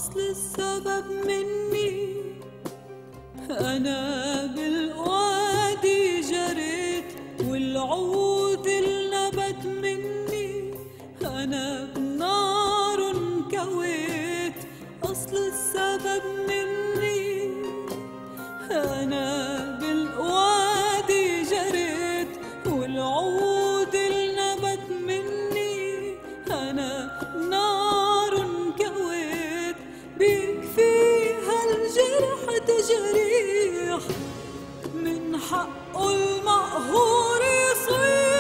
أصل السبب مني، أنا بالوادي جريت والعود النبت مني، أنا بنار انكويت. أصل السبب مني، أنا بالوادي جريت والعود النبت مني، أنا نار انكويت. بيكفيها الجرح تجريح، من حقه المقهور يصيح.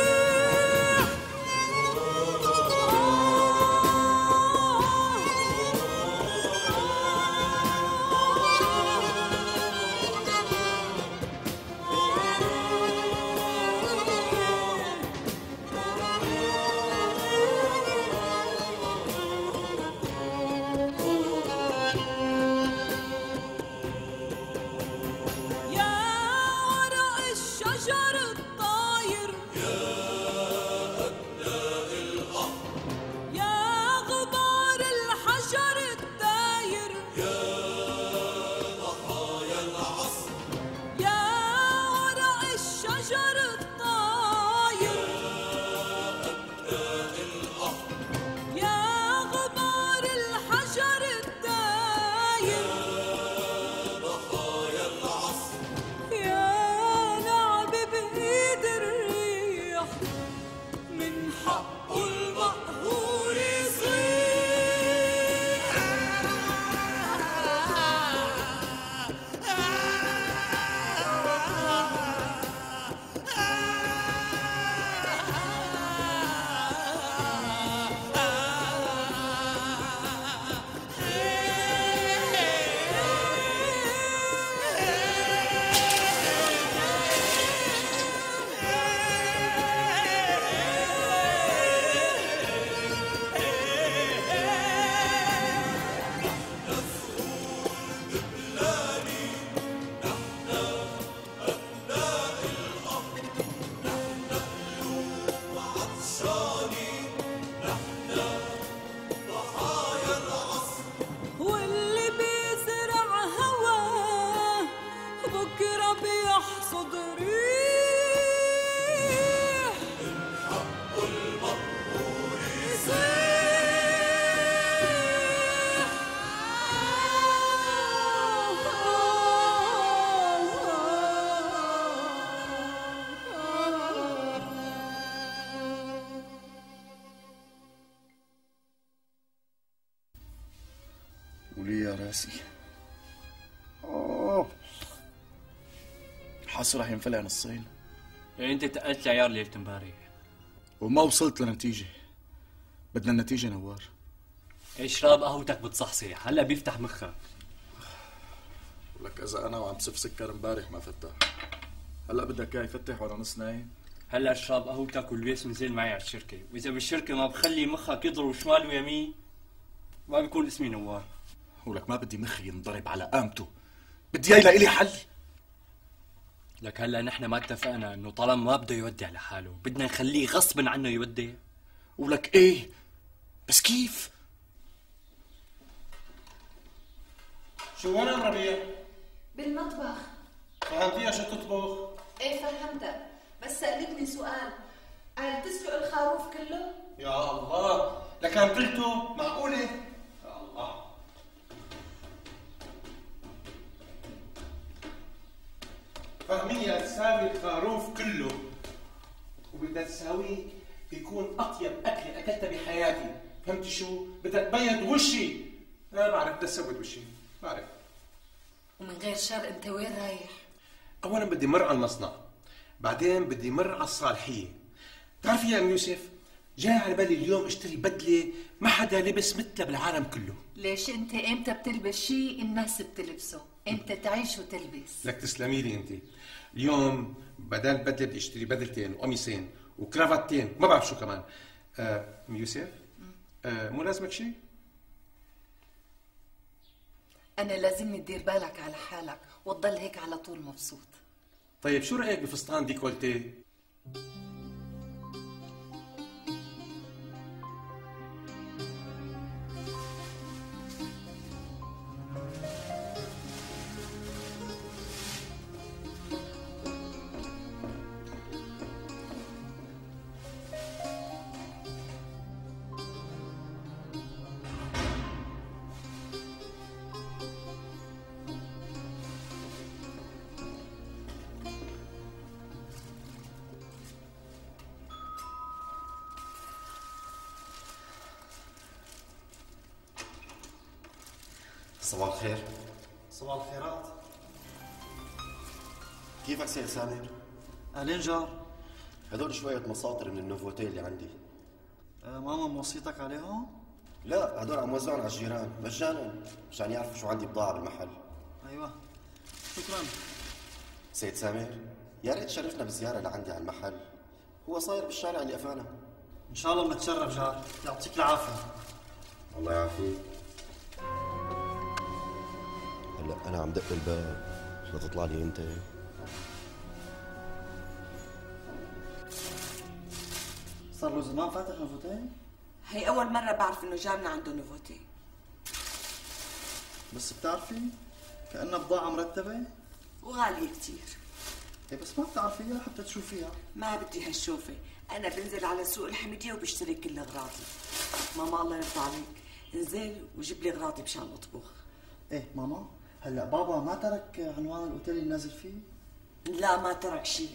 ولي يا راسي. حاسه رح ينفلع نصين. يعني انت تقلت العيار ليلة امبارح وما وصلت لنتيجة. بدنا النتيجة نوار. اشرب قهوتك بتصحصح، هلا بيفتح مخك. ولك اذا انا وعم بصف سكر امبارح ما فتح، هلا بدك اياه يفتح وانا نص نايم؟ هلا اشرب قهوتك والبيس نزل معي على الشركة، واذا بالشركة ما بخلي مخك يضرب شمال ويمين ما بيكون اسمي نوار. ولك ما بدي مخي ينضرب على قامته، بدي اياه لإلي حل. لك هلا نحن ما اتفقنا انه طالما ما بده يودي على حاله بدنا نخليه غصبا عنه يودي؟ ولك ايه بس كيف؟ شو وين ام ربيع؟ بالمطبخ. فهمتيها شو تطبخ؟ ايه فهمتها، بس سألتني سؤال، قال تسلق الخروف كله؟ يا الله، لكان قلته معقولة؟ يا الله. فهمية تساوي الخروف كله، وبدها تساويه يكون أطيب أكلة أكلتها بحياتي. فهمتي شو؟ بدها تبيض وشي. لا بعرف، بدها تسود وشي، بعرف. ومن غير شر انت وين رايح؟ اولا بدي مر على المصنع، بعدين بدي مر على الصالحيه. بتعرفي يا ام يوسف، جاي على بالي اليوم اشتري بدله ما حدا لبس مثلها بالعالم كله. ليش انت امتى بتلبس شيء الناس بتلبسه؟ امتى تعيش وتلبس؟ لك تسلمي لي انت. اليوم بدل بدله بدي اشتري بدلتين وقميصين وكرافتين ما بعرف شو كمان. ام يوسف، مو لازمك شيء؟ انا لازمني تدير بالك على حالك وتضل هيك على طول مبسوط. طيب شو رايك بفستان ديكولتيه؟ صباح الخير. صباح الخيرات. كيفك سيد سامر؟ أهلين جار. هدول شوية مساطر من النوفوتيل اللي عندي. ماما موصيتك عليهم؟ لا، هدول عم وزعهم على الجيران مجانا مشان يعرفوا شو عندي بضاعة بالمحل. أيوة، شكرا. سيد سامر، يا ريت تشرفنا بزيارة لعندي على المحل. هو صاير بالشارع اللي قفانا. إن شاء الله متشرف جار، يعطيك العافية. الله يعافيك. هلا أنا عم دق الباب لتطلع لي أنت. صار له زمان فاتح نوفوتيل؟ هي أول مرة بعرف إنه جارنا عنده نوفوتيل. بس بتعرفي كأنها بضاعة مرتبة وغالية كتير. إيه بس ما بتعرفيها حتى تشوفيها. ما بدي هالشوفة، أنا بنزل على سوق الحمدية وبشتري كل أغراضي. ماما الله يرضى عليك، انزل وجيب لي أغراضي مشان أطبخ. إيه ماما، هلا بابا ما ترك عنوان الأوتيل اللي نازل فيه؟ لا ما ترك شيء.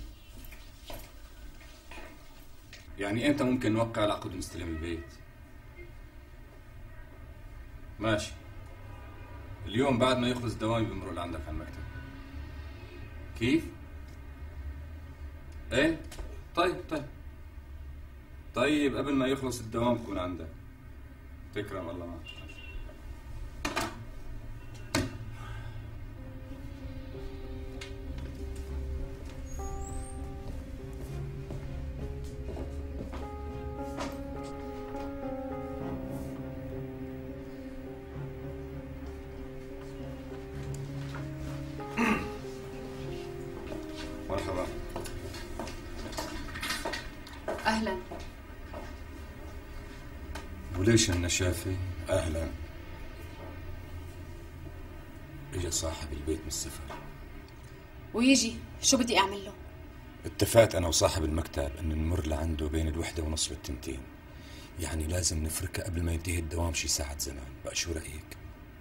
يعني امتى ممكن نوقع العقد ونستلم البيت؟ ماشي، اليوم بعد ما يخلص دوامي بمرق لعندك على المكتب. كيف؟ ايه؟ طيب قبل ما يخلص الدوام بكون عندك. تكرم الله معك. مرحبا. أهلا. وليش النشافة؟ أهلا. إجا صاحب البيت من السفر. ويجي، شو بدي أعمل له؟ اتفقت أنا وصاحب المكتب أن نمر لعنده بين 1:30 و2. يعني لازم نفركها قبل ما ينتهي الدوام شي ساعة زمان. بقى شو رأيك؟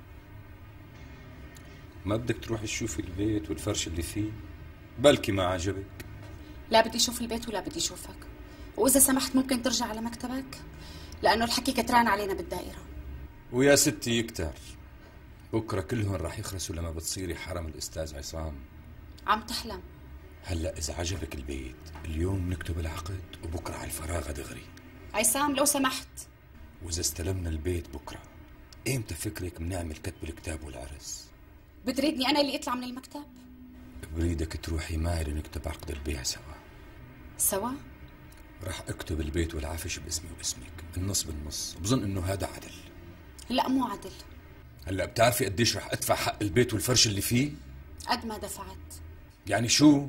ما بدك تروح تشوف البيت والفرش اللي فيه؟ بلكي ما عجبك. لا بدي أشوف البيت ولا بدي أشوفك، وإذا سمحت ممكن ترجع على مكتبك لأنه الحكي كتران علينا بالدائرة. ويا ستي يكتر، بكرة كلهم راح يخرسوا لما بتصيري حرم الأستاذ عصام. عم تحلم. هلأ إذا عجبك البيت اليوم نكتب العقد وبكرة على الفراغ دغري. عصام لو سمحت. وإذا استلمنا البيت بكرة إمتى فكرك بنعمل كتب الكتاب والعرس؟ بتريدني أنا اللي أطلع من المكتب؟ بريدك تروحي معي لنكتب عقد البيع سوا؟ راح اكتب البيت والعفش باسمي واسمك، النص بالنص، بظن انه هذا عدل. لا مو عدل. هلا بتعرفي قديش راح ادفع حق البيت والفرش اللي فيه؟ قد ما دفعت. يعني شو؟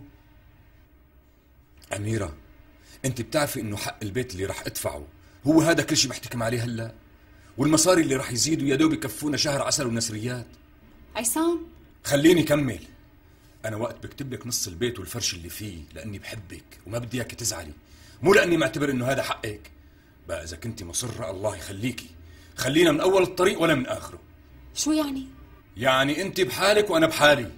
أميرة، انت بتعرفي انه حق البيت اللي راح ادفعه هو هذا كل شيء بحتكم عليه هلا؟ والمصاري اللي راح يزيدوا يا دوب يكفونا شهر عسل ونسريات. عصام خليني كمل. أنا وقت بكتب لك نص البيت والفرش اللي فيه لأني بحبك وما بدي إياك تزعلي، مو لأني معتبر إنه هذا حقك. بقى إذا كنتي مصرة الله يخليكي، خلينا من أول الطريق ولا من آخره. شو يعني؟ يعني أنت بحالك وأنا بحالي.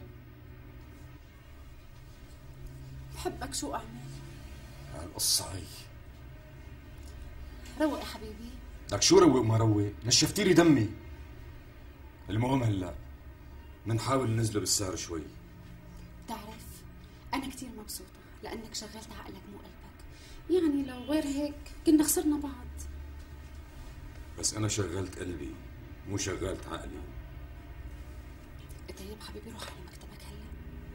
بحبك شو أعمل؟ القصة هي. روق يا حبيبي. لك شو روق وما روق؟ نشفتي لي دمي. المهم هلا منحاول ننزله بالسعر شوي. بتعرف أنا كتير مبسوطة لأنك شغلت عقلك مو قلبك، يعني لو غير هيك كنا خسرنا بعض. بس أنا شغلت قلبي مو شغلت عقلي. طيب حبيبي روح على مكتبك هلا.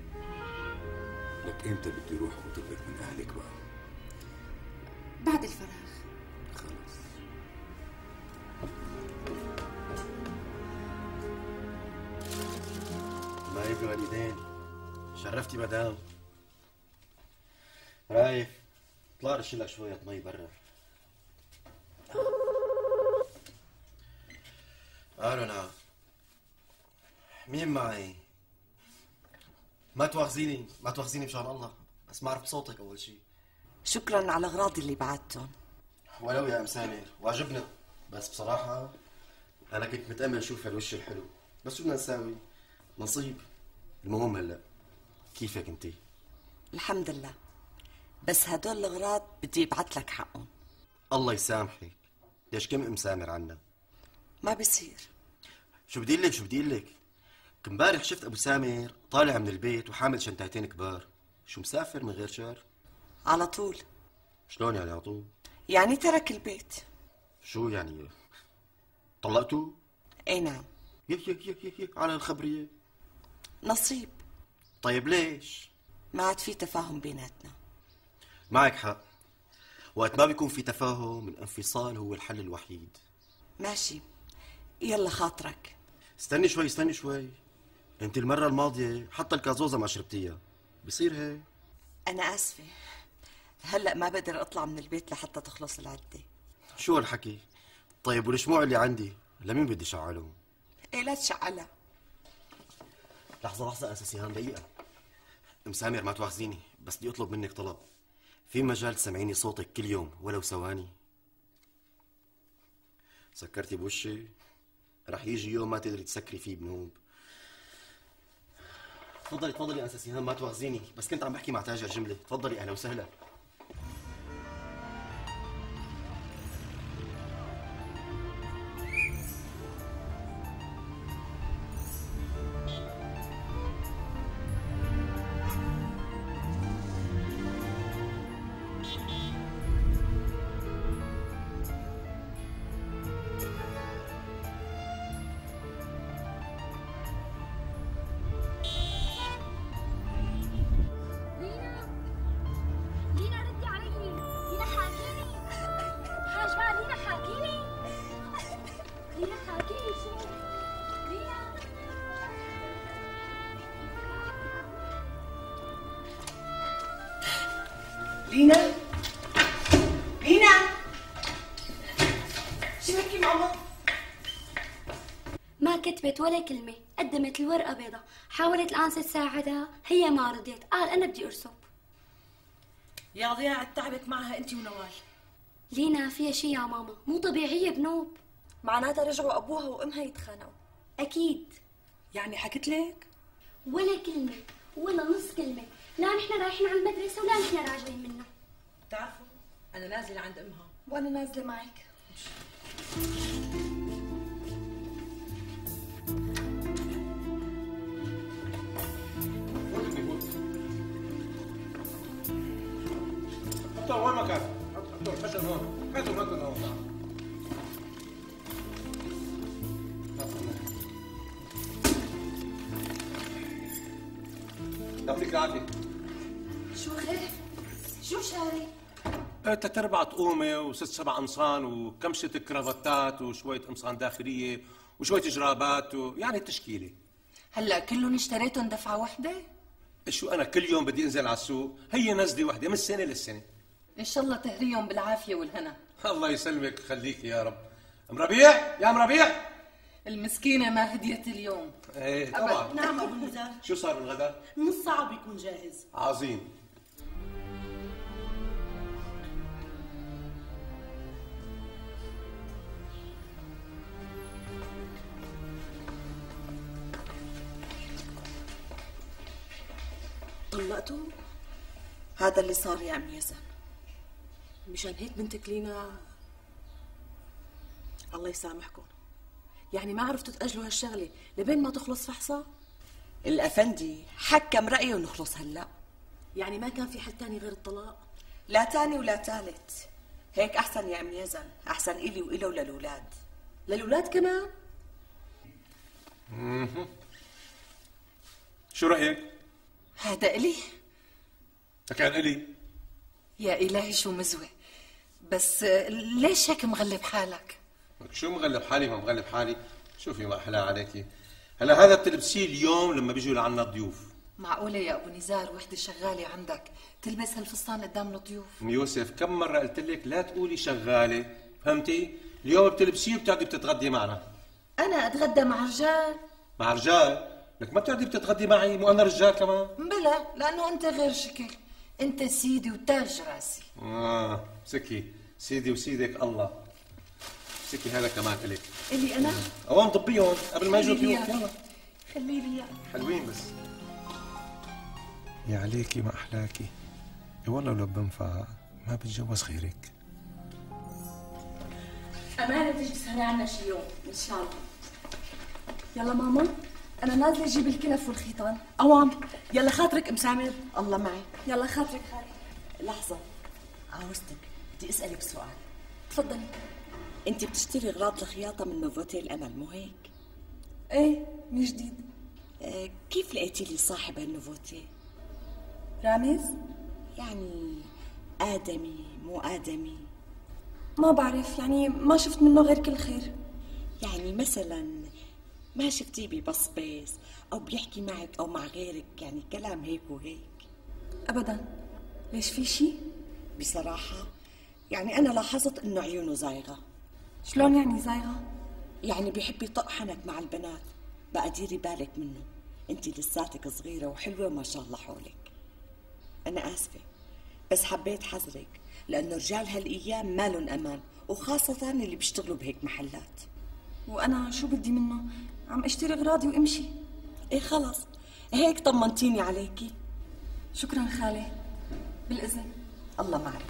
لك إمتى بدي روح وطلبك من أهلك بقى؟ بعد الفراغ. خلص. ما يبقى والدين، شرفتي مدام. رايف اطلع رش لك شوية مي برا. الو نعم. مين معي؟ ما تواخذيني مشان الله، بس ما اعرف بصوتك اول شيء. شكرا على اغراضي اللي بعتهم. ولو يا ام سامر واجبنا، بس بصراحة انا كنت متأمل اشوف هالوش الحلو، بس شو بدنا نساوي؟ نصيب. المهم هلا كيفك انتي؟ الحمد لله، بس هدول الاغراض بدي ابعت لك حقهم. الله يسامحك، ليش كم ام سامر عنا؟ ما بصير. شو بدي لك امبارح شفت ابو سامر طالع من البيت وحامل شنطتين كبار. شو مسافر من غير شهر؟ على طول. شلون يعني على طول؟ يعني ترك البيت. شو يعني طلقته؟ اي نعم. يك على الخبرية. نصيب. طيب ليش؟ ما عاد في تفاهم بيناتنا. معك حق، وقت ما بيكون في تفاهم الانفصال هو الحل الوحيد. ماشي، يلا خاطرك. استني شوي. انت المرة الماضية حتى الكازوزة ما شربتيها، بصير هيك؟ انا اسفة، هلأ ما بقدر اطلع من البيت لحتى تخلص العدة. شو هالحكي؟ طيب والشموع اللي عندي لمين بدي شعلهم؟ ايه لا تشعلها. لحظة أنسة سيهان دقيقة. ام سامر ما تواخذيني، بس بدي اطلب منك طلب. في مجال تسمعيني صوتك كل يوم ولو ثواني؟ سكرتي بوشي، رح يجي يوم ما تقدري تسكري فيه بنوب. تفضلي أنسة سيهان ما تواخذيني، بس كنت عم بحكي مع تاجر جملة. تفضلي أهلا وسهلا. لينا شو بكي ماما؟ ما كتبت ولا كلمة، قدمت الورقة بيضة، حاولت الآنسة تساعدها، هي ما رضيت، قال أنا بدي أرسب. يا ضياء تعبت معها أنت ونوال. لينا فيها شي يا ماما، مو طبيعية بنوب. معناتها رجعوا أبوها وأمها يتخانقوا. أكيد. يعني حكت لك؟ ولا كلمة ولا نص كلمة، لا نحن رايحين على المدرسة ولا نحن راجعين منها. بتعرفوا أنا نازلة عند أمها. وأنا نازلة معك. حطوا وين مكان؟ حطوا الخشب هون، هاتوا مكان هون. يعطيك العافية. شو خير؟ شو شاري؟ 3/4 طقومة وست 7 قمصان وكمشة كرافتات وشوية قمصان داخلية وشوية جرابات يعني تشكيلة. هلا كلهم اشتريتهم دفعة وحدة؟ شو أنا كل يوم بدي أنزل على السوق؟ هي نزلة وحدة من السنة للسنة. إن شاء الله تهريهم بالعافية والهنا. الله يسلمك خليك يا رب. أم ربيع يا أم ربيع. المسكينة ما هديت اليوم. ايه طبعا. نعم أبو نزار. شو صار بالغداء؟ نص ساعة بيكون جاهز. عظيم. طلقتوا؟ هذا اللي صار يا أم يزن. مشان هيك بنتك لينا الله يسامحكم، يعني ما عرفتوا تأجلوا هالشغلة لبين ما تخلص فحصها؟ الأفندي حكم رأيه ونخلص هلا. يعني ما كان في حل تاني غير الطلاق؟ لا تاني ولا تالت، هيك أحسن يا أم يزن، أحسن إلي وإله وللولاد. للولاد كمان؟ شو رأيك؟ هذا إلي؟ كان إلي. يا إلهي شو مزوة، بس ليش هيك مغلب حالك؟ شو مغلب حالي؟ ما مغلب حالي، شوفي ما أحلى عليكي. هلا هذا بتلبسيه اليوم لما بيجوا لعنا الضيوف. معقولة يا أبو نزار وحدة شغالة عندك تلبس هالفستان قدام الضيوف؟ أم يوسف كم مرة قلت لك لا تقولي شغالة، فهمتي؟ اليوم بتلبسيه وبتقعدي بتتغدي معنا. أنا أتغدى مع رجال؟ مع رجال؟ لك ما بتقعدي بتتغدي معي مو أنا رجال كمان؟ بلا، لأنه أنت غير شكل، أنت سيدي وتاج راسي. سكي سيدي وسيدك الله. سكي هذا كمان إلك. إلي أنا؟ أوام ضبيهم قبل ما يجوا الضيوف. يلا خلي لي إياه. حلوين بس. يا عليكي ما أحلاكي، والله لو بنفع ما بتجوز غيرك. أمانة تيجي تسهري عنا شي يوم إن شاء الله. يلا ماما، أنا نازلة أجيب الكلف والخيطان. أوام، يلا خاطرك أم سامر. الله معي. يلا خاطرك خالي. لحظة، عاوزتك بدي أسألك سؤال. تفضلي. أنت بتشتري أغراض الخياطة من نوفوتي الأمل مو هيك؟ إيه، من جديد. كيف لقيتي لي صاحب هالنوفوتي؟ رامز؟ يعني آدمي مو آدمي؟ ما بعرف، يعني ما شفت منه غير كل خير. يعني مثلا ما شفتيه ببصبص أو بيحكي معك أو مع غيرك، يعني كلام هيك وهيك؟ أبدا. ليش في شي؟ بصراحة يعني أنا لاحظت إنه عيونه زايغة. شلون يعني زايغة؟ يعني بيحب يطق حنك مع البنات. بقى ديري بالك منه، انت لساتك صغيرة وحلوة ما شاء الله حولك. أنا آسفة بس حبيت حذرك، لأنه رجال هالأيام مالن أمان، وخاصة اللي بيشتغلوا بهيك محلات. وأنا شو بدي منه؟ عم اشتري أغراضي وامشي. إيه خلص هيك طمنتيني عليكي. شكرا خالي، بالإذن. الله معك.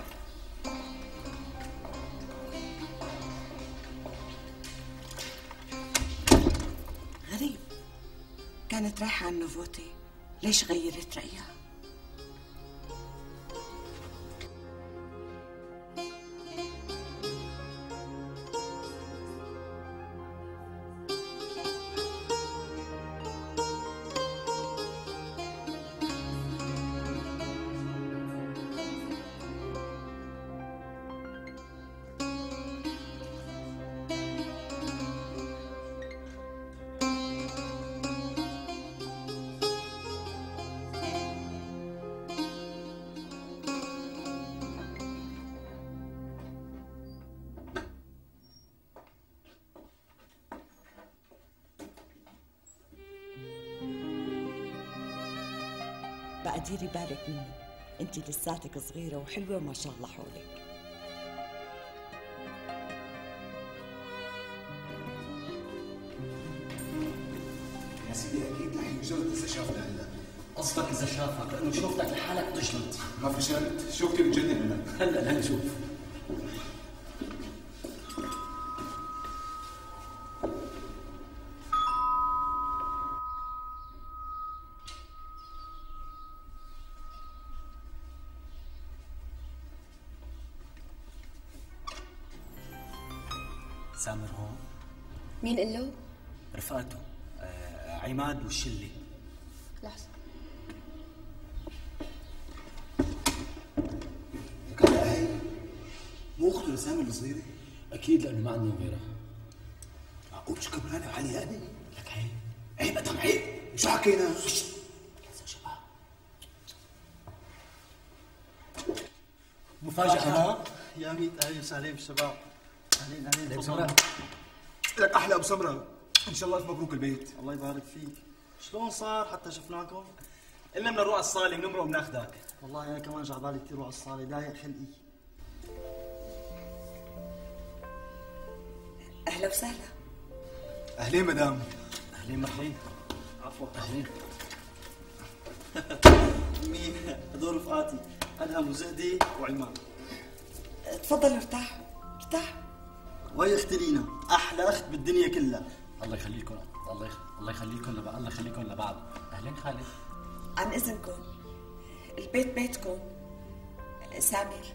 غريب، كانت رايحة عن نوفوتي، ليش غيرت رأيها؟ بقى ديري بالك منه، انت لساتك صغيرة وحلوة وما شاء الله حولك. يا سيدي اكيد رح ينجرد اذا شافنا هلا. قصدك اذا شافك لانه شوفتك لحالك بتجلط. ما فشلت، شو كتير بتجنن منك. هلا لنشوف. سامر هون؟ مين قال له؟ رفقاته عماد والشله. لحظة. لك هي مو اخته لسامر الصغيرة؟ اكيد لانه ما عندهم غيرها. معقول شو كبرانة وعلي هذه؟ لك هي عيب ادم عيب، شو حكينا؟ مفاجأة. يا ميت أهلين وسهلين بالشباب. أهلين أهلين. أبو سمرة. لك أحلى أبو سمرة، إن شاء الله ألف مبروك البيت. الله يبارك فيك. شلون صار حتى شفناكم؟ إلا بدنا نروح على الصالة بنمرق وبناخذك. والله أنا كمان جعبالي كثير روح على الصالة، ضايق خلقي. أهلا وسهلا. أهلين مدام. أهلين مرحبا. عفوا. أهلين. مين؟ هدول رفقاتي، أدهم وزهدي وعماد. تفضلوا ارتاحوا ارتاحوا. وهي اختي لينا، أحلى أخت بالدنيا كلها. الله يخليكم، الله يخليكم لبعض. أهلين خالد. عن إذنكم، البيت بيتكم. سامر.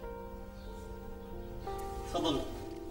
تفضلوا.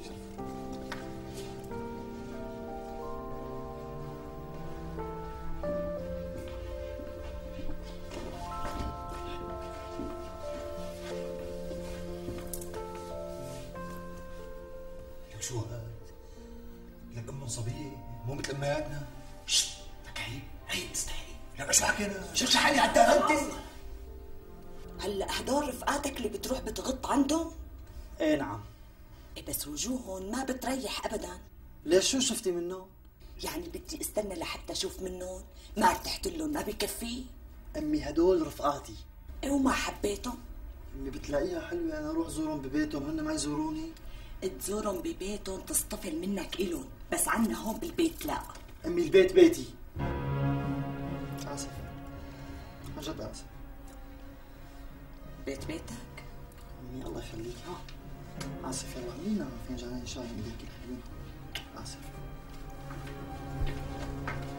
لك شو هاد؟ لك أمهم صبية مو مثل أمياتنا. شت، لك عيب تستحي. لك شو حكينا؟ شو حالي على الدار أنت؟ هلا هدول رفقاتك اللي بتروح بتغط عندهم؟ إيه نعم. إيه بس وجوههم ما بتريح أبدا. ليش شو شفتي منهم؟ يعني بدي استنى لحتى أشوف منهم؟ ما ارتحت لهم ما بكفي؟ أمي هدول رفقاتي. إيه وما حبيتهم؟ أمي بتلاقيها حلوة أنا أروح زورهم ببيتهم هن ما يزوروني؟ تزورهم ببيتهم تصطفل منك إلهم، بس عنا هون بالبيت لا. أمي البيت بيتي. آسف، عن جد آسف. بيت بيتك؟ أمي الله يخليك. آسف يلا اعملينا فنجانين شاي من ذيك الحلوين. آسف.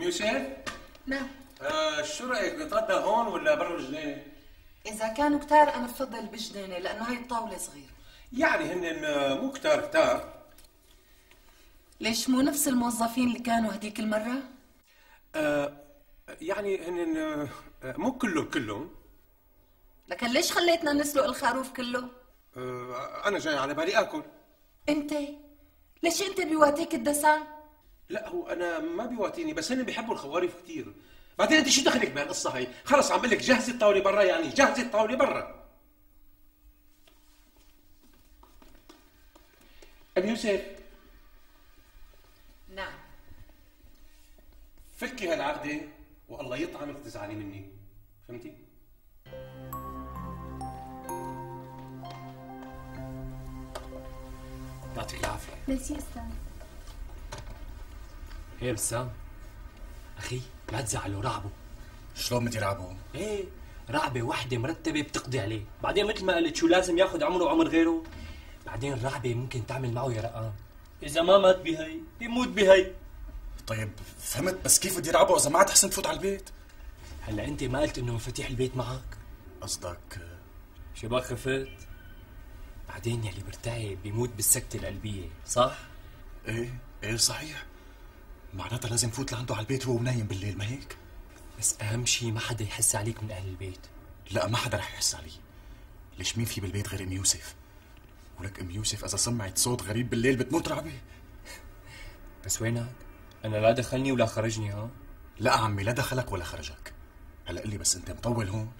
يوسف؟ نعم. شو رايك نتغدى هون ولا برا الجنينه؟ إذا كانوا كتار أنا بفضل بالجنينة لأنه هاي الطاولة صغيرة. يعني هن مو كتار. ليش مو نفس الموظفين اللي كانوا هديك المرة؟ يعني هن مو كلهم. لكن ليش خليتنا نسلق الخروف كله؟ أنا جاي على بالي آكل. أنت؟ ليش أنت بيواتيك الدسم؟ لا هو أنا ما بيواتيني، بس هن بيحبوا الخوارف كتير. بعدين أنت شو دخلك بهالقصة هاي؟ خلص عم بقول لك جهزي الطاولة برا، يعني جهزي الطاولة برا. أم يوسف. نعم. فكي هالعقدة والله يطعمك تزعلي مني، فهمتي؟ يعطيك العافية. ميرسي استاذ. ايه بسام اخي لا تزعلوا، رعبوا. شلون بدي رعبوا؟ ايه رعبة وحدة مرتبة بتقضي عليه، بعدين مثل ما قلت شو لازم ياخذ عمره وعمر غيره؟ بعدين الرعبة ممكن تعمل معه يا رقام. إذا ما مات بهي بيموت بهي. طيب فهمت، بس كيف بدي رعبه إذا ما عاد حسن تفوت على البيت؟ هلا أنت ما قلت إنه مفاتيح البيت معك؟ قصدك شباك خفت؟ بعدين يلي برتعي بيموت بالسكتة القلبية، صح؟ ايه صحيح. معناتها لازم فوت لعنده على البيت وهو نايم بالليل، ما هيك؟ بس أهم شيء ما حدا يحس عليك من أهل البيت. لا ما حدا رح يحس علي. ليش مين في بالبيت غير ام يوسف؟ ولك ام يوسف اذا سمعت صوت غريب بالليل بتموت رعبه. بس وينك؟ انا لا دخلني ولا خرجني. ها لا عمي، لا دخلك ولا خرجك. هلا قل لي بس انت مطول هون؟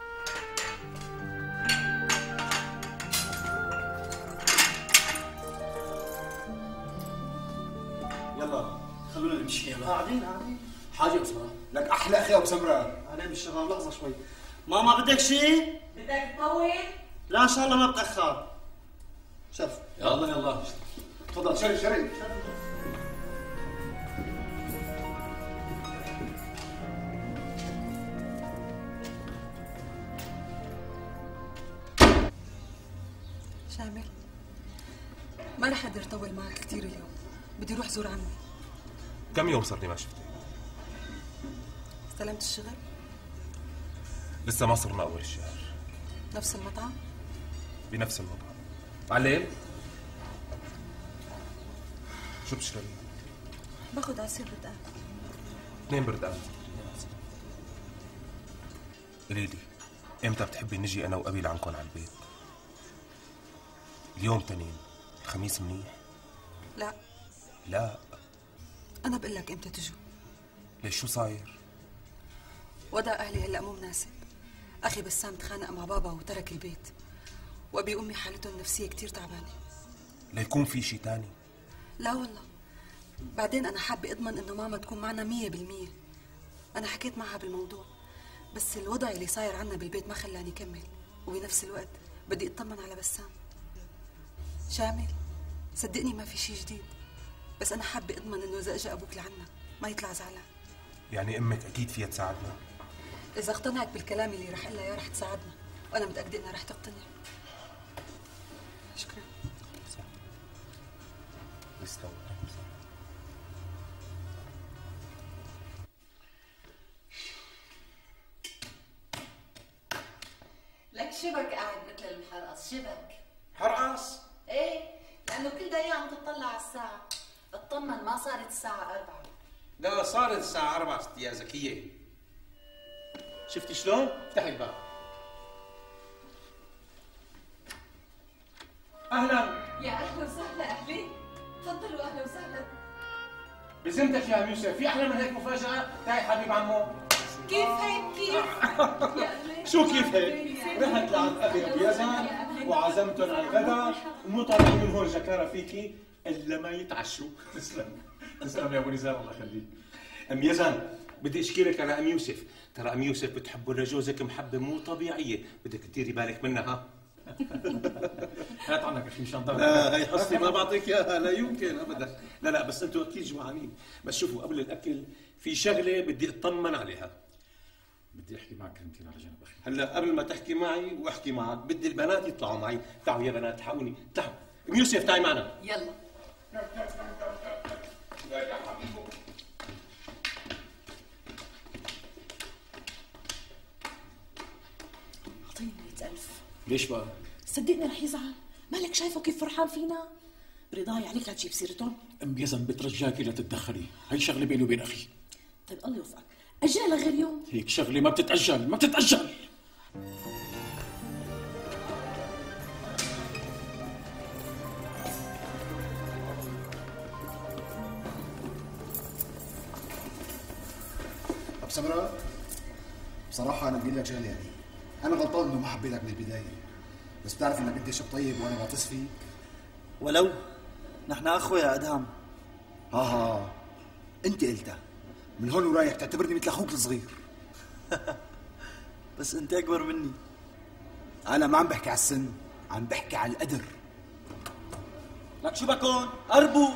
يلا خلونا نمشي. يلا قاعدين حاجة أبو سمرة. لك احلى اخي ابو سمرة. انا بالشغل لحظه شوي. ماما بدك شيء؟ بدك تطول؟ لا ان شاء الله ما بتاخر. شوف يلا تفضل. شري شامل، ما رح اقدر اطول معك كثير اليوم، بدي اروح زور عمي. كم يوم صار لي ما شفتك؟ استلمت الشغل؟ لسه ما صرنا اول الشهر. نفس المطعم؟ بنفس المطعم. معلم شو بتشتري؟ باخذ عصير بردقان. 2 بردقان. قولي لي امتى بتحبي نجي انا وابي لعندكم على البيت؟ اليوم تنين، الخميس منيح؟ لا انا بقول لك امتى تجوا. ليش شو صاير؟ وضع اهلي هلا مو مناسب. اخي بسام تخانق مع بابا وترك البيت، وابي وامي حالتهم النفسيه كثير تعبانه. ليكون في شيء تاني؟ لا والله، بعدين انا حابه اضمن انه ماما تكون معنا 100%. انا حكيت معها بالموضوع، بس الوضع اللي صاير عنا بالبيت ما خلاني اكمل، وبنفس الوقت بدي اطمن على بسام. شامل صدقني ما في شيء جديد، بس انا حابه اضمن انه اذا اجى ابوك لعنا ما يطلع زعلان. يعني امك اكيد فيها تساعدنا؟ اذا اقتنعت بالكلام اللي رح اقول لها رح تساعدنا، وانا متاكده انها رح تقتنع. شكرا. يستوى. لك شبك قاعد مثل المحرقص. شبك حرقص؟ ايه، لانه كل دقيقه عم تطلع على الساعه. اطمن ما صارت الساعه 4. لا صارت الساعة 4 ست يا زكية. شفتي شلون؟ افتحي الباب. أهلا. يا اهلا وسهلا. اهلين، تفضلوا. اهلا وسهلا. بذمتك يا يوسف في أحلى من هيك مفاجأة؟ تعي حبيب عمو. كيف هيك؟ كيف؟ شو كيف هيك؟ رحت لعند أبي بيزن وعزمتهم على الغداء، ومو طالع من هون جكارة فيكي إلا ما يتعشوا. تسلم يا ابو نزار، الله يخليك. ام يزن بدي اشكي لك على ام يوسف، ترى ام يوسف بتحبه لجوزك محبه مو طبيعيه، بدك تديري بالك منها. هات عنك اخي مشان ضرب. لا هي حصتي ما بعطيك اياها، لا يمكن ابدا. لا بس انتم اكيد جوعانين، بس شوفوا قبل الاكل في شغله بدي اطمن عليها. بدي احكي معك كلمتين على جنب اخي. هلا قبل ما تحكي معي واحكي معك بدي البنات يطلعوا معي. تعالوا يا بنات الحقوني، تعالوا. ام يوسف تعي معنا. يلا. 100,000. ليش بقى؟ صدقني رح يزعل، مالك شايفه كيف فرحان فينا؟ برضاي عليك لا تجيب سيرتهم. ام يزن بترجاكي لا تتدخلي، هي شغله بيني وبين اخي. طيب الله يوفقك، اجلها غير يوم. هيك شغله ما بتتاجل، ما بتتاجل. أبو سمرة، بصراحة أنا بقول لك شغلة يعني، أنا غلطان إنه ما حبيتك من البداية، بس بتعرف إنك أنت شاب طيب وأنا بعطس فيك. ولو نحن أخوة يا أدهم. ها أنت قلتها، من هون ورايح تعتبرني مثل أخوك الصغير. بس أنت أكبر مني. أنا ما عم بحكي على السن، عم بحكي على القدر. لك شو بكون؟ قربوا.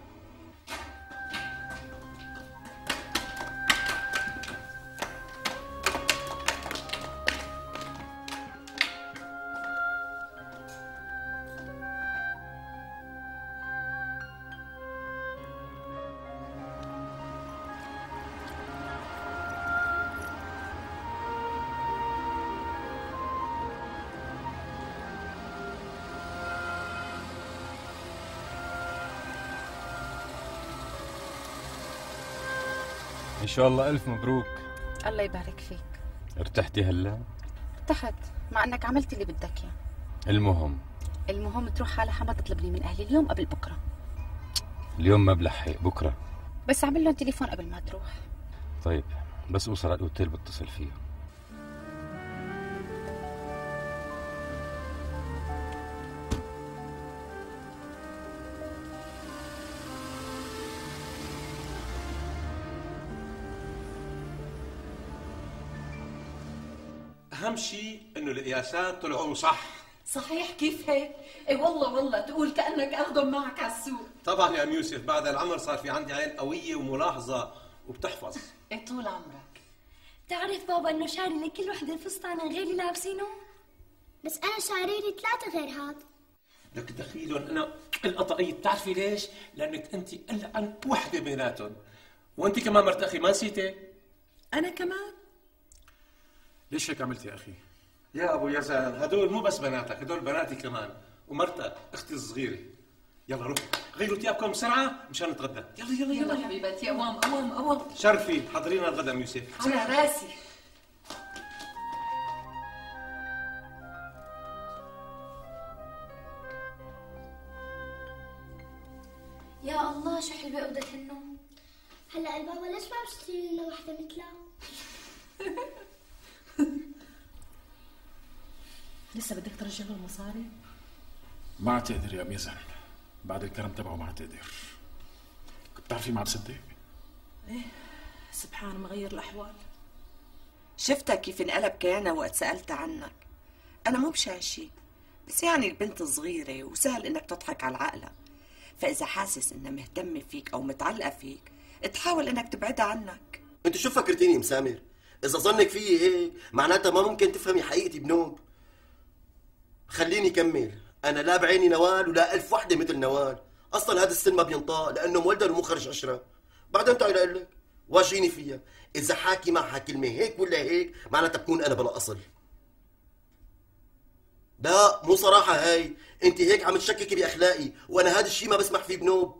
إن شاء الله ألف مبروك. الله يبارك فيك. ارتحتي هلا؟ ارتحت مع انك عملت اللي بدك اياه. المهم تروح على حما تطلبني من اهلي اليوم قبل بكره. اليوم ما بلحق، بكره. بس اعمل لهم تليفون قبل ما تروح. طيب بس اوصل على الاوتيل بتصل فيها. اهم شيء انه القياسات طلعوا صح. صحيح كيف هيك؟ اي والله تقول كأنك اخذهم معك على السوق. طبعا يا ام يوسف، بعد العمر صار في عندي عين قوية وملاحظة وبتحفظ. اي طول عمرك. بتعرف بابا انه شاري لكل وحدة الفستان غير اللي لابسينه؟ بس انا شاري لي 3 غير هاد. لك دخيلهم انا القطعية، بتعرفي ليش؟ لانك انت ألعن وحدة بيناتهم، وانت كمان مرت اخي، ما نسيتي؟ انا كمان. ليش هيك عملت يا اخي؟ يا ابو يزن، هدول مو بس بناتك، هدول بناتي كمان، ومرتك اختي الصغيرة. يلا روح غيروا ثيابكم بسرعة مشان نتغدى. يلا حبيبتي، اوام. شرفي حضرينا الغدا ام يوسف. على راسي. يا الله شو حلوة قبضة النوم. هلا البابا ليش ما بشتري لنا وحدة مثلها؟ لسه بدك ترجع له المصاري؟ ما عاد تقدر يا ميزان، بعد الكرم تبعه ما عاد تقدر. بتعرفي ما عاد صدق. ايه سبحان مغير الاحوال. شفتها كيف انقلب كيانها وقت سألت عنك. انا مو مشان شي، بس يعني البنت صغيرة وسهل انك تضحك على عقلها، فاذا حاسس انها مهتمة فيك او متعلقة فيك تحاول انك تبعدها عنك. انت شو فكرتيني يا مسامر؟ اذا ظنك فيي هيك معناتها ما ممكن تفهمي حقيقتي بنوب. خليني كمل، انا لا بعيني نوال ولا 1000 وحده مثل نوال، اصلا هذا السن ما بينطاق لانه مولدر ومخرج عشره. بعدين تعالي اقول لك واجهيني فيها، اذا حاكي معها كلمه هيك ولا هيك معناتها بكون انا بلا اصل. لا مو صراحه هاي، انت هيك عم تشككي باخلاقي وانا هذا الشيء ما بسمح فيه بنوب.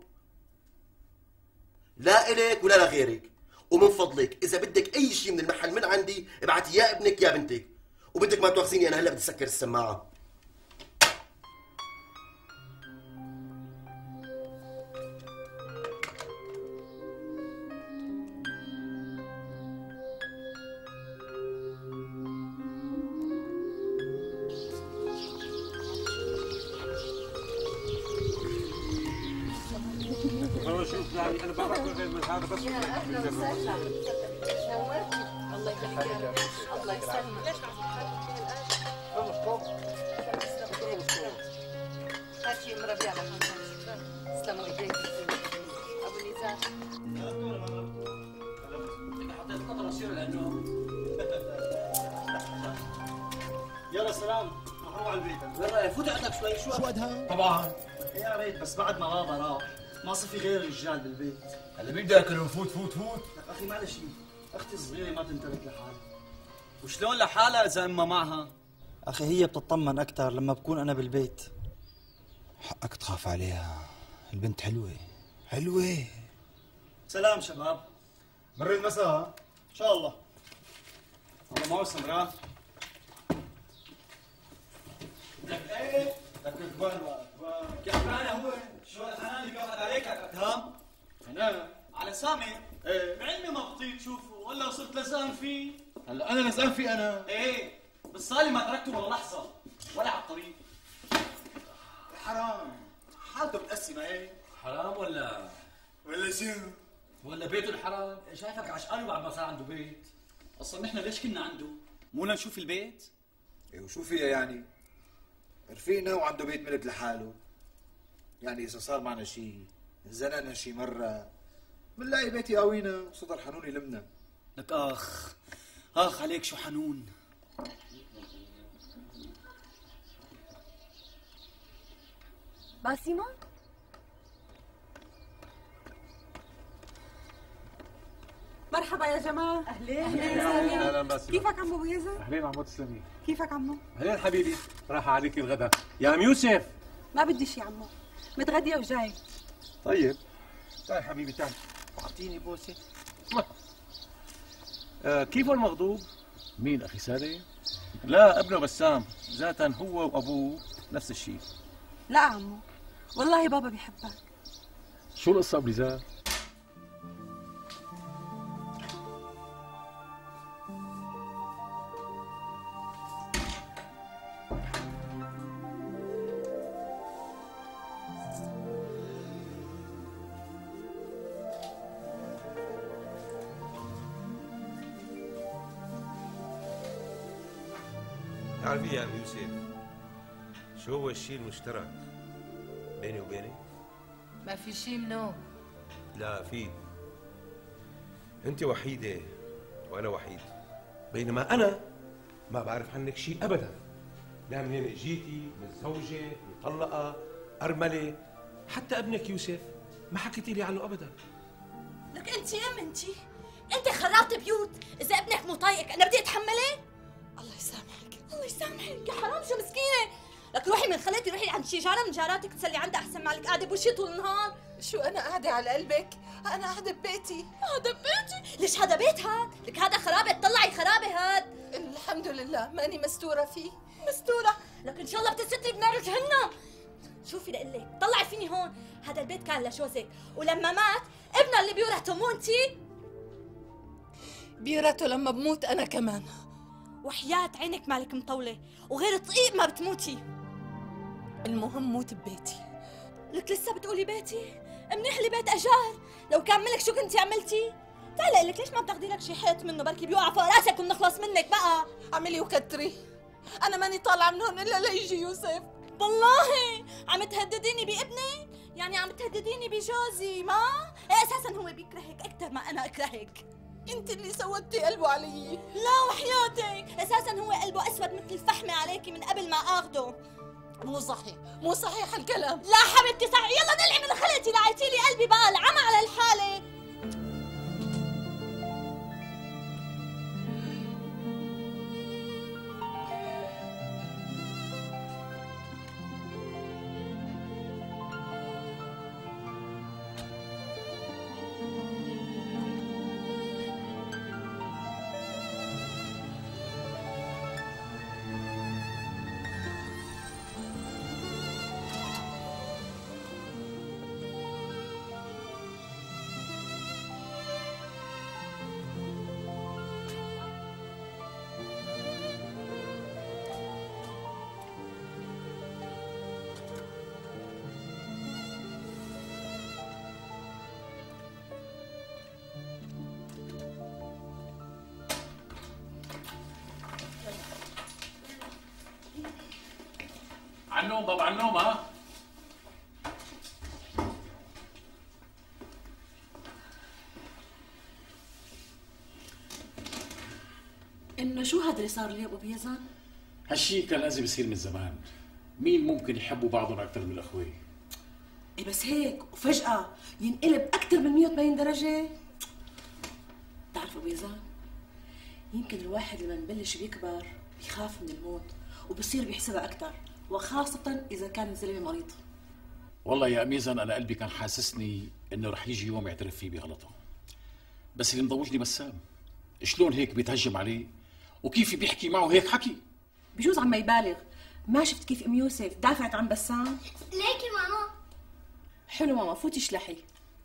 لا الك ولا لغيرك، ومن فضلك اذا بدك اي شيء من المحل من عندي ابعتي يا ابنك يا بنتك، وبدك ما تواخذيني انا هلا بدي اسكر السماعه. انا بعرف غير من هذا بس. يا اهلا وسهلا، نورتي. الله يخليك يا رب. الله يسلمك. هاتي مربي على خمسة. تسلموا ايديك ابو نزار. حطيت نظره شير لانه يلا سلام، نروح على البيت. وين رايح؟ فوت عندك شوي. شو ادهم؟ طبعا يا ريت، بس بعد ما بابا راح ما صار في غير رجال بالبيت. هلا بدك انه فوت. لك اخي معلش، اختي الصغيره ما تنتبه لحالها. وشلون لحالها اذا امها معها؟ اخي هي بتطمن اكثر لما بكون انا بالبيت. حقك تخاف عليها، البنت حلوة حلوة. سلام شباب. مر المساء ان شاء الله. الله موسم راح. لك ايه؟ لك كبار كيف انا هو؟ شو الحنان اللي قبض عليك يا كتام؟ انا على سامي؟ ايه بعلمي ما بطيق تشوفه ولا صرت لزقان فيه؟ هلا انا لزقان فيه انا؟ ايه بس صار لي ما تركته ولا لحظة ولا على الطريق. حرام حالته متقسمة ايه؟ حرام ولا شو؟ ولا بيته الحرام؟ شايفك عشقان بعد ما صار عنده بيت. اصلا نحن ليش كنا عنده؟ مو لنشوف البيت؟ ايه وشو فيها يعني؟ رفيقنا وعنده بيت ملك لحاله. يعني اذا صار معنا شيء، انزنقنا شي مرة، بنلاقي بيت يقاوينا وصدر حنون يلمنا. لك اخ عليك شو حنون. باسمة؟ مرحبا يا جماعة. أهلين. اهلا باسمة. كيفك عمو بيزن؟ اهلين عمو تسلمي. كيفك عمو؟ اهلين حبيبي، راح عليك الغداء. يا عم يوسف. ما بدي شي عمو، متغدية وجاي. طيب تعال حبيبي تعال، اعطيني بوسه. كيفه المغضوب؟ مين اخي سالم؟ لا ابنه بسام، ذاتا هو وابوه نفس الشيء. لا عمو، والله بابا بيحبك. شو القصه ابو نزار؟ تعرفي يا ابو يوسف شو هو الشيء المشترك بيني وبينك؟ ما في شيء منه. لا في. انت وحيدة وانا وحيد، بينما انا ما بعرف عنك شيء ابدا. لا منين اجيتي، متزوجة، مطلقة، ارملة، حتى ابنك يوسف ما حكيتي لي عنه ابدا. لك انت يا ام انت خربت بيوت. اذا ابنك مو طايقك انا بدي اتحمله؟ الله يسامحك. الله يسامحك يا حرام شو مسكينه. لك روحي من خالتي، روحي عند شي جاره من جاراتك تسلي عندها احسن ما لك قاعده بوشي طول النهار. شو انا قاعده على قلبك؟ انا قاعده ببيتي. هذا بيتي؟ ليش هذا بيتها؟ لك هذا خرابه، طلعي خرابه هاد. الحمد لله ماني مستوره فيه. مستوره؟ لك ان شاء الله بتستري بنار جهنم. شوفي لقلك طلعي فيني هون، هذا البيت كان لجوزك ولما مات ابنه اللي بيورثه مو انتي؟ بيورثه لما بموت انا كمان. وحياة عينك مالك مطولة وغير طقيق ما بتموتي. المهم موت ببيتي. لك لسه بتقولي بيتي؟ منيح لي بيت اجار، لو كان ملك شو كنتي عملتي؟ تعالي لك ليش ما بتاخدي لك شي حيط منه بركي بيوقع فوق راسك ونخلص منك بقى. اعملي وكتري، انا ماني طالعه من هون الا ليجي يوسف. والله عم تهدديني بابني؟ يعني عم تهدديني بجوزي ما؟ إيه اساسا هو بيكرهك اكثر ما انا اكرهك. انت اللي سودتي قلبه علي. لا وحياتك اساسا هو قلبه اسود مثل الفحمه عليكي من قبل ما اخده. مو صحيح الكلام. لا حبيبتي صحيح. يلا نلعي من خلقتي لعيتي لي قلبي بقى العمى على الحاله. عنوم بابا عنوم. ها انه شو هذا اللي صار لي ابو بيزن؟ هالشيء كان لازم يصير من زمان. مين ممكن يحبوا بعضهم اكثر من الاخوه؟ ايه بس هيك وفجأة ينقلب اكثر من 180 درجة. بتعرف ابو بيزن، يمكن الواحد لما ببلش بيكبر بيخاف من الموت وبصير بيحسبها اكثر، وخاصه اذا كان الزلمه مريض. والله يا ميزان انا قلبي كان حاسسني انه رح يجي يوم يعترف فيه بغلطه، بس اللي مضوجني بسام شلون هيك بيتهجم عليه وكيف بيحكي معه هيك حكي. بجوز عم يبالغ. ما شفت كيف ام يوسف دافعت عن بسام؟ ليكي ماما. حلو ماما، فوتي اشلحي.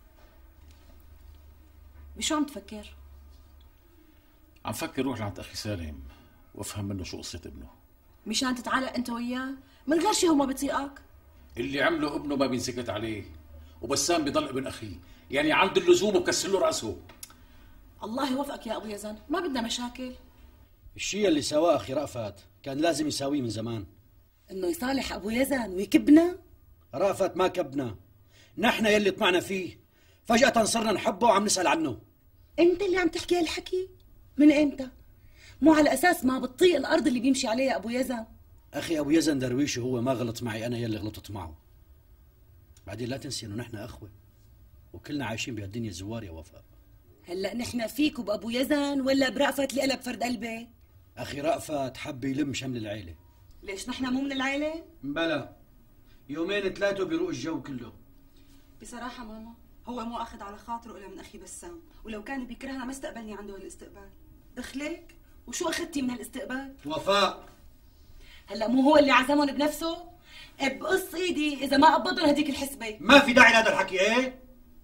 بشو عم تفكر؟ عم فكر روح لعند اخي سالم وافهم منه شو قصه ابنه. مشان تتعلق انت وياه من غير شي هو ما بيطيقك؟ اللي عمله ابنه ما بينسكت عليه، وبسام بضل ابن اخيه، يعني عند اللزوم وبكسر له راسه. الله يوفقك يا ابو يزن، ما بدنا مشاكل. الشيء اللي سواه اخي رأفت كان لازم يساويه من زمان. انه يصالح ابو يزن ويكبنا؟ رأفت ما كبنا، نحن يلي طمعنا فيه، فجأة صرنا نحبه وعم نسأل عنه. انت اللي عم تحكي هالحكي؟ من امتى؟ مو على اساس ما بتطيق الارض اللي بيمشي عليها ابو يزن؟ اخي ابو يزن درويش هو ما غلط معي، انا يلي غلطت معه. بعدين لا تنسي انه نحن اخوه وكلنا عايشين بهالدنيا زوار يا وفاء. هلا نحن فيك وبابو يزن ولا برأفت اللي قلب فرد قلبي؟ اخي رأفت حب يلم شمل العيله. ليش نحن مو من العيله؟ بلا، يومين ثلاثه بيروق الجو كله. بصراحه ماما هو مو اخذ على خاطره الا من اخي بسام، ولو كان بيكرهنا ما استقبلني عنده هالاستقبال. دخلك؟ وشو اخذتي من هالاستقبال؟ وفاء هلا مو هو اللي عزمهم بنفسه؟ بقص ايدي اذا ما قبضوا هديك الحسبه. ما في داعي لهذا الحكي. ايه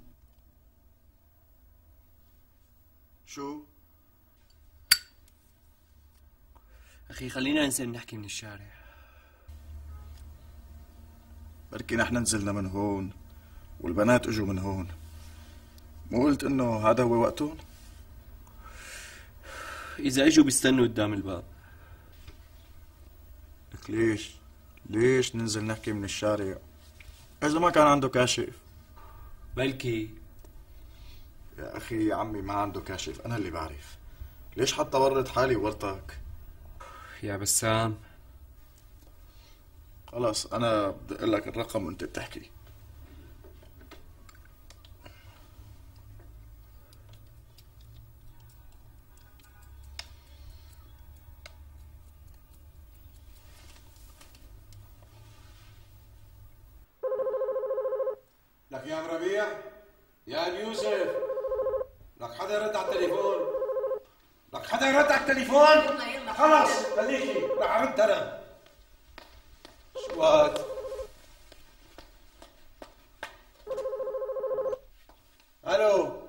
شو؟ اخي خلينا ننزل نحكي من الشارع. بركي نحن نزلنا من هون والبنات اجوا من هون، مو قلت انه هذا هو وقتهم؟ اذا اجوا بيستنوا قدام الباب. لك ليش ننزل نحكي من الشارع اذا ما كان عنده كاشف؟ بلكي يا اخي عمي ما عنده كاشف، انا اللي بعرف. ليش حتى ورط حالي وورطك؟ يا بسام خلاص انا بدي اقول لك الرقم وانت بتحكي. لك يا ام ربيع، يا ام يوسف، لك حدا يرد على التليفون، لك حدا يرد على التليفون. يلا خلص خليكي رح ارد انا. شو هاد؟ الو،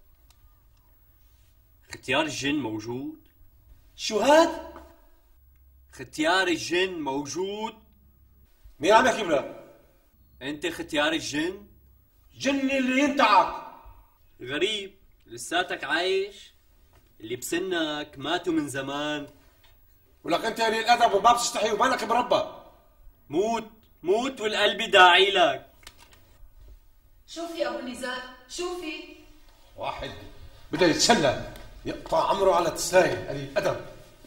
ختيار الجن موجود؟ شو هاد؟ ختيار الجن موجود؟ مين عم يحكي بلا؟ انت ختيار الجن؟ جني اللي ينتعك. غريب، لساتك عايش؟ اللي بسنك ماتوا من زمان. ولك انت قليل الادب وما بتستحي ومالك مربى. موت والقلب داعي لك. شوفي ابو نزار، شوفي واحد بده يتسلى يقطع عمره على تسلاية قليل ادب.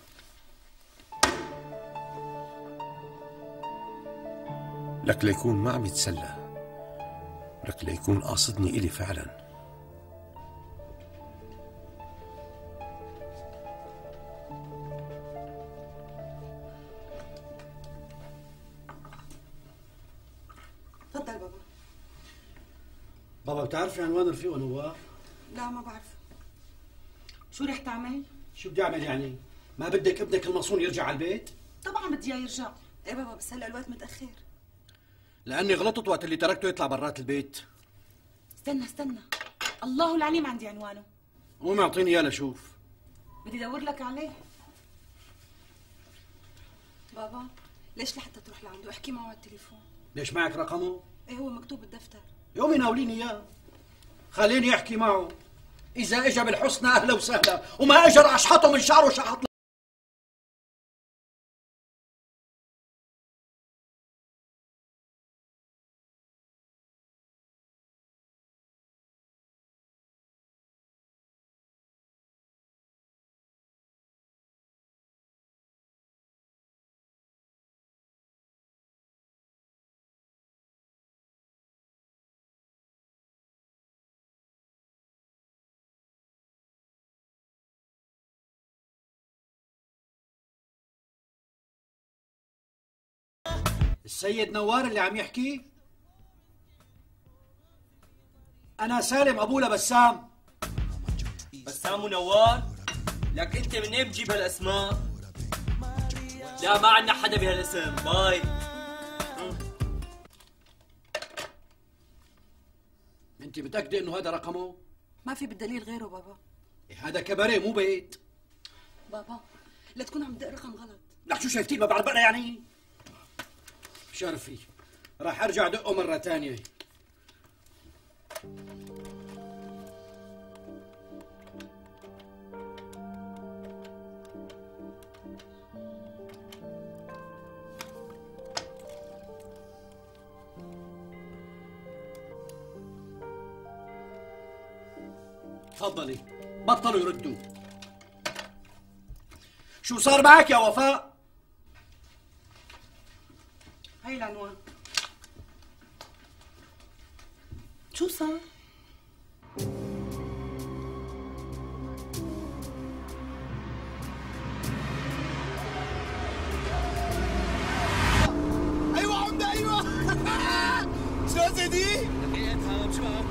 لك ليكون ما عم يتسلى، لك ليكون قاصدني إلي فعلا. تفضل بابا. بابا بتعرفي عنوان رفيقه نواف؟ لا ما بعرف. شو رح تعمل؟ شو بدي اعمل يعني؟ ما بدك ابنك المصون يرجع على البيت؟ طبعا بدي اياه يرجع. ايه بابا بس هلا الوقت متاخر. لاني غلطت وقت اللي تركته يطلع برات البيت. استنى الله العليم عندي عنوانه. قوم اعطيني اياه لشوف. بدي ادور لك عليه. بابا ليش لحتى تروح لعنده؟ احكي معه على التليفون. ليش معك رقمه؟ ايه هو مكتوب بالدفتر. يومي ناوليني اياه، خليني احكي معه. اذا اجى بالحسنى اهلا وسهلا، وما اجى اشحطه من شعره شحط السيد نوار اللي عم يحكي؟ أنا سالم أبو لبسام. بسام ونوار؟ لك أنت منين بتجيب هالأسماء؟ لا ما عندنا حدا بهالاسم، باي. أنت متأكدة إنه هذا رقمه؟ ما في بالدليل غيره بابا. هذا كباريه مو بيت. بابا لا تكون عم تدق رقم غلط. لك شو شايفتين ما بعرف بقى يعني؟ شرفي راح ارجع دقه مرة ثانية. تفضلي بطلوا يردوا. شو صار معك يا وفاء؟ هاي العنوان. شو صار؟ ايوه عمده ايوه. شلون زيدي؟ لقيتها شباب.